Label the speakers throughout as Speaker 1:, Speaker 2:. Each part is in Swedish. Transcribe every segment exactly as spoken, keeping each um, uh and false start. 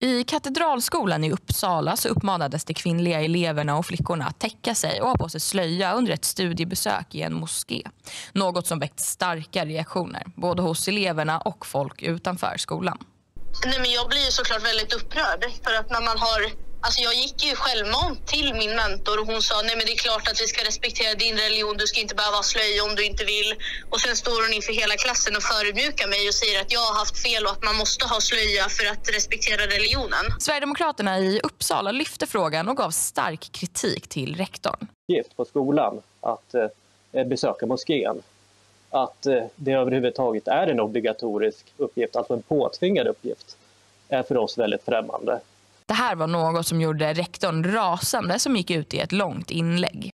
Speaker 1: I Katedralskolan i Uppsala så uppmanades de kvinnliga eleverna och flickorna att täcka sig och ha på sig slöja under ett studiebesök i en moské. Något som väckt starka reaktioner, både hos eleverna och folk utanför skolan.
Speaker 2: Nej, men jag blir ju såklart väldigt upprörd för att när man har... Alltså jag gick ju självmant till min mentor och hon sa nej men det är klart att vi ska respektera din religion, du ska inte behöva slöja om du inte vill. Och sen står hon inför hela klassen och förödmjukar mig och säger att jag har haft fel och att man måste ha slöja för att respektera religionen.
Speaker 1: Sverigedemokraterna i Uppsala lyfte frågan och gav stark kritik till rektorn.
Speaker 3: På skolan att eh, besöka moskén. Att eh, det överhuvudtaget är en obligatorisk uppgift, alltså en påtvingad uppgift, är för oss väldigt främmande.
Speaker 1: Det här var något som gjorde rektorn rasande som gick ut i ett långt inlägg.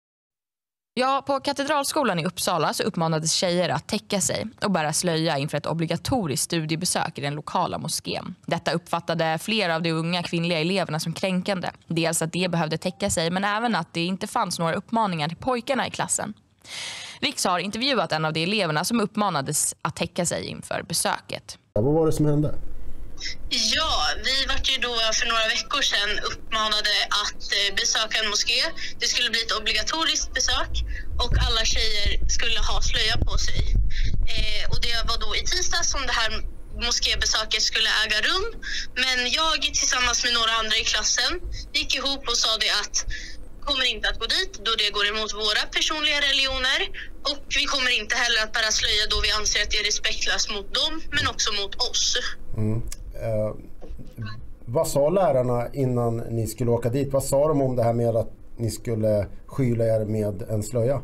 Speaker 1: Ja, på Katedralskolan i Uppsala så uppmanades tjejer att täcka sig och bära slöja inför ett obligatoriskt studiebesök i den lokala moskén. Detta uppfattade flera av de unga kvinnliga eleverna som kränkande. Dels att de behövde täcka sig men även att det inte fanns några uppmaningar till pojkarna i klassen. Riks har intervjuat en av de eleverna som uppmanades att täcka sig inför besöket.
Speaker 4: Vad var det som hände?
Speaker 2: Ja, vi var ju då för några veckor sedan uppmanade att besöka en moské. Det skulle bli ett obligatoriskt besök och alla tjejer skulle ha slöja på sig. Eh, och det var då i tisdag som det här moskébesöket skulle äga rum. Men jag tillsammans med några andra i klassen gick ihop och sa det att kommer inte att gå dit då det går emot våra personliga religioner. Och vi kommer inte heller att bära slöja då vi anser att det är respektlöst mot dem men också mot oss.
Speaker 4: Mm. Eh, vad sa lärarna innan ni skulle åka dit? Vad sa de om det här med att ni skulle skyla er med en slöja?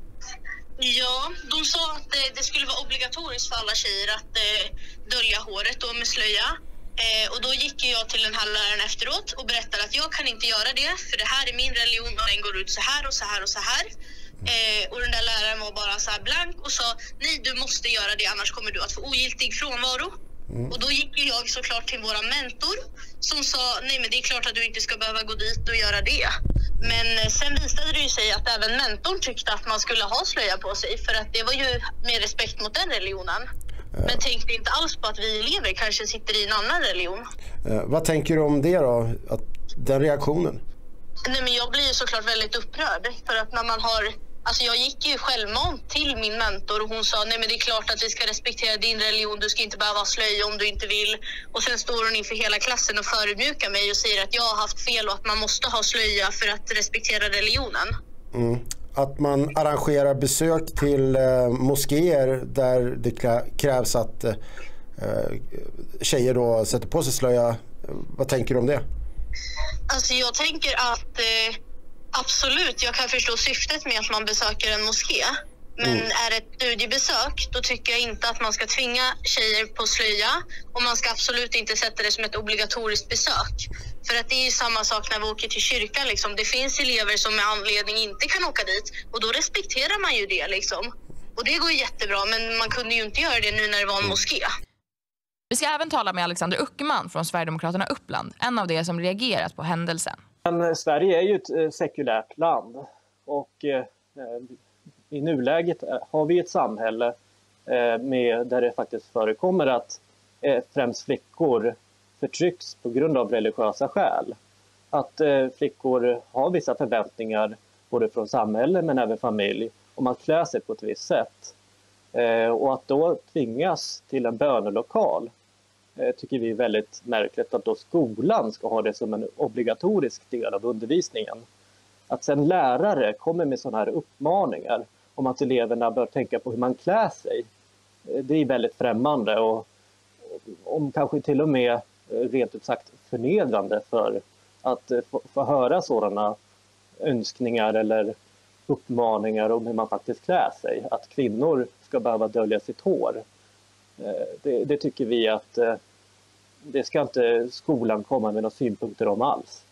Speaker 2: Ja, de sa att det, det skulle vara obligatoriskt för alla tjejer att eh, dölja håret då med slöja. Eh, och då gick jag till den här läraren efteråt och berättade att jag kan inte göra det för det här är min religion och den går ut så här och så här och så här. Eh, och den där läraren var bara så här blank och sa nej du måste göra det annars kommer du att få ogiltig frånvaro. Mm. Och då gick jag såklart till våra mentor som sa nej men det är klart att du inte ska behöva gå dit och göra det. Men sen visade det ju sig att även mentorn tyckte att man skulle ha slöja på sig för att det var ju med respekt mot den religionen. Ja. Men tänkte inte alls på att vi elever kanske sitter i en annan religion.
Speaker 4: Eh, vad tänker du om det då? Att den reaktionen?
Speaker 2: Nej men jag blir ju såklart väldigt upprörd för att när man har... Alltså jag gick ju självmant till min mentor och hon sa nej men det är klart att vi ska respektera din religion, du ska inte behöva slöja om du inte vill. Och sen står hon inför hela klassen och förödmjukar mig och säger att jag har haft fel och att man måste ha slöja för att respektera religionen.
Speaker 4: Mm. Att man arrangerar besök till eh, moskéer där det krävs att eh, tjejer då sätter på sig slöja. Vad tänker du om det?
Speaker 2: Alltså jag tänker att... Eh, Absolut, jag kan förstå syftet med att man besöker en moské. Men mm. är det ett studiebesök, då tycker jag inte att man ska tvinga tjejer på slöja. Och man ska absolut inte sätta det som ett obligatoriskt besök. För att det är ju samma sak när vi åker till kyrkan. Liksom. Det finns elever som med anledning inte kan åka dit. Och då respekterar man ju det. Liksom. Och det går ju jättebra, men man kunde ju inte göra det nu när det var en moské.
Speaker 1: Vi ska även tala med Alexander Uckerman från Sverigedemokraterna Uppland. En av de som reagerat på händelsen.
Speaker 3: Men Sverige är ju ett sekulärt land och eh, i nuläget har vi ett samhälle eh, med, där det faktiskt förekommer att eh, främst flickor förtrycks på grund av religiösa skäl. Att eh, flickor har vissa förväntningar både från samhälle men även familj om att klä sig på ett visst sätt. Eh, och att då tvingas till en bönelokal tycker vi är väldigt märkligt att då skolan ska ha det som en obligatorisk del av undervisningen. Att sen lärare kommer med sådana här uppmaningar om att eleverna bör tänka på hur man klär sig, det är väldigt främmande och om kanske till och med rent ut sagt förnedrande för att få, få höra sådana önskningar eller uppmaningar om hur man faktiskt klär sig. Att kvinnor ska behöva dölja sitt hår. Det, det tycker vi att det ska inte skolan komma med några synpunkter om alls.